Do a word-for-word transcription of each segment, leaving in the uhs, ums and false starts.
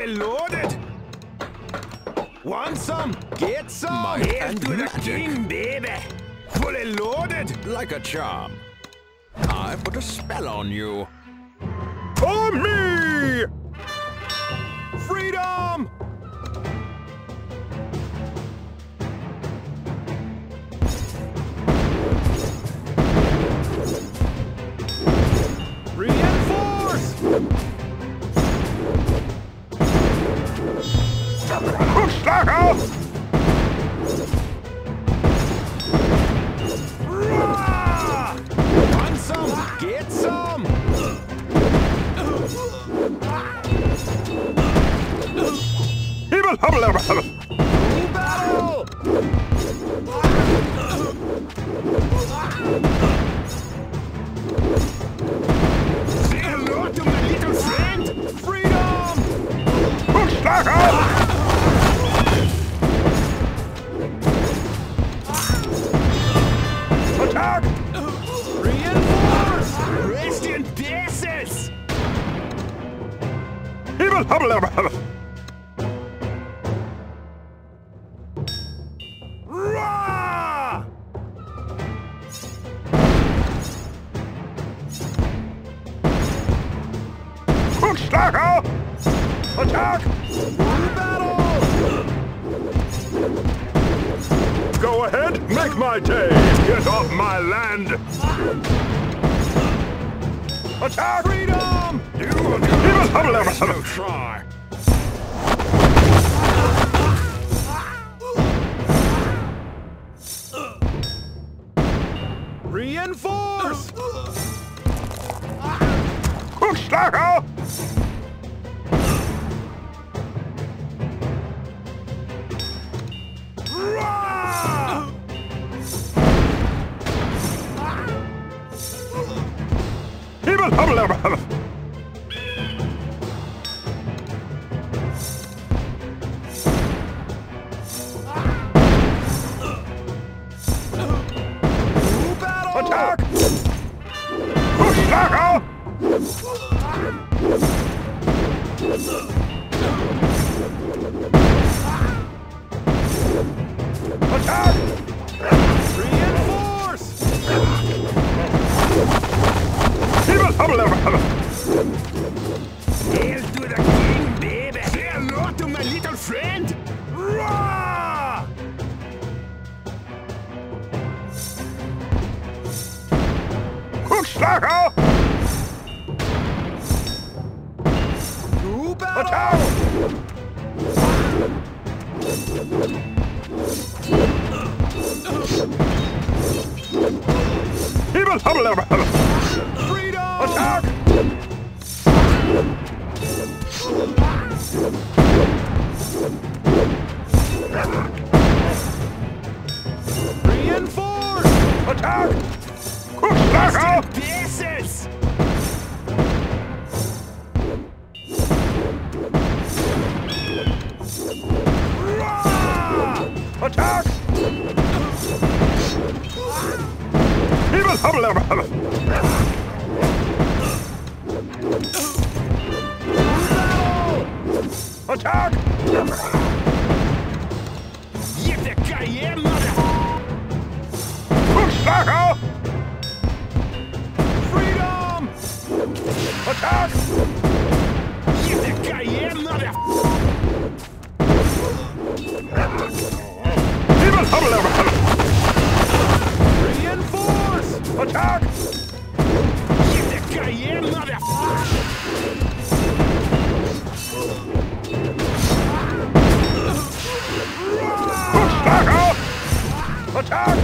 Fully loaded! Want some? Get some! Might Hail and to the magic. king, baby! Fully loaded! Like a charm. I put a spell on you. For me! Freedom! Reinforce! Push-slacker! Want some? Get some! Evil hubble! Battle! Say hello to my little friend! Freedom! Push-slacker! Attack! Reinforce! Rest in pieces! Evil hubble! Rah! Push-slacker! Attack! Battle! Go ahead, make my day! Get off my land! Attack! Freedom! You will do no try! Reinforce! Push-slacker! Rah! Evil hubble! Attack! Push-slacker! Attack! Reinforce! Evil hubble! Hail to the king, baby! Say hello to my little friend! Rah! Push-slacker! Attack! Evil hubble! Freedom! Attack! Reinforce! Attack! Push-slacker! Pieces! Attack! Evil hubble! Attack! Yippee-ki-yay, mother! Push-slacker! Freedom! Attack! Yippee-ki-yay, mother! Evil hubble! Reinforce! Attack! Yippee-ki-yay, mother! Push-slacker! Attack!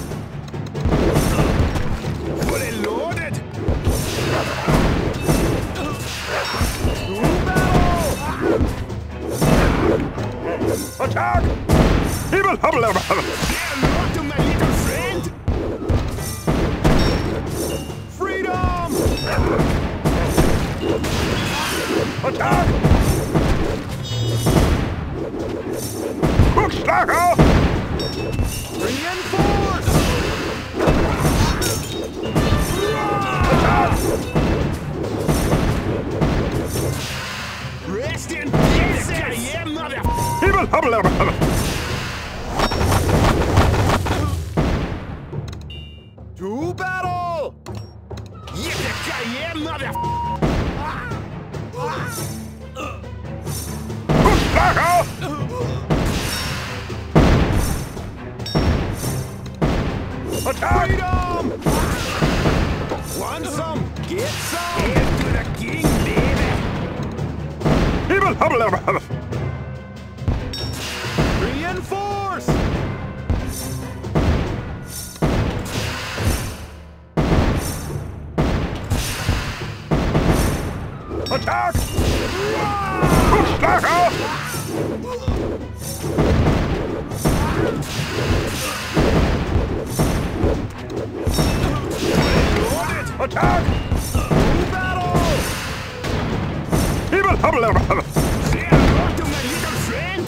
Fully loaded! Battle! Attack! Evil hubble! Say hello to my little friend! Freedom! Attack! Push-slacker! Reinforce! Attack! Rest in peace! hubble, hubble, hubble. To battle! Yippee-ki-yay, mother... Hushwood! Attack! Freedom! Want some? Get some! Here's to the king, baby! Hubble, hubble, hubble, hubble. Reinforce! Attack! Hushwood! Attack! To battle! Hubble, hubble, hubble, hubble. Say hello to my little friend!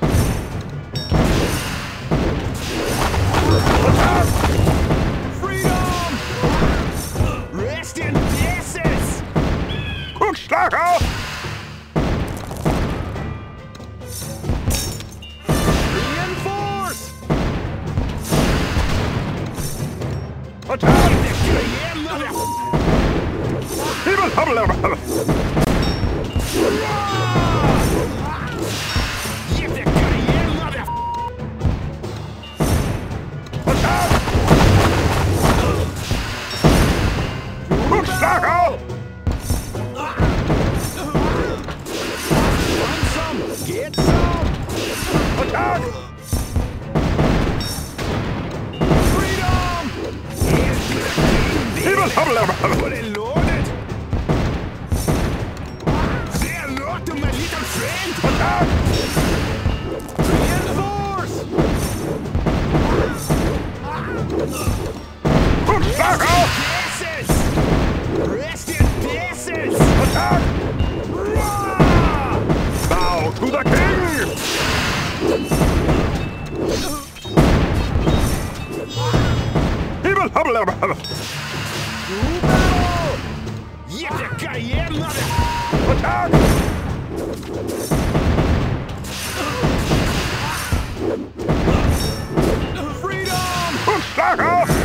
Attack! Freedom! Rest in pieces! Hushwood! Reinforce! Attack! Yippee-ki-yay, mother... Hubble, hubble, hubble, hubble. Yippee-ki-yay, mother... Attack! Hushwood! Want some? Get some! Attack! Freedom! Here's to the king, baby! Hubble, hubble, hubble, hubble. Fully loaded! Say hello to my little friend! Attack! Reinforce! Hushwood! Pieces! Rest in pieces! Attack! Bow to the king! Hubble, hubble, hubble, hubble. To battle! Yippee-ki-yay, mother... Attack! Freedom! Hushwood!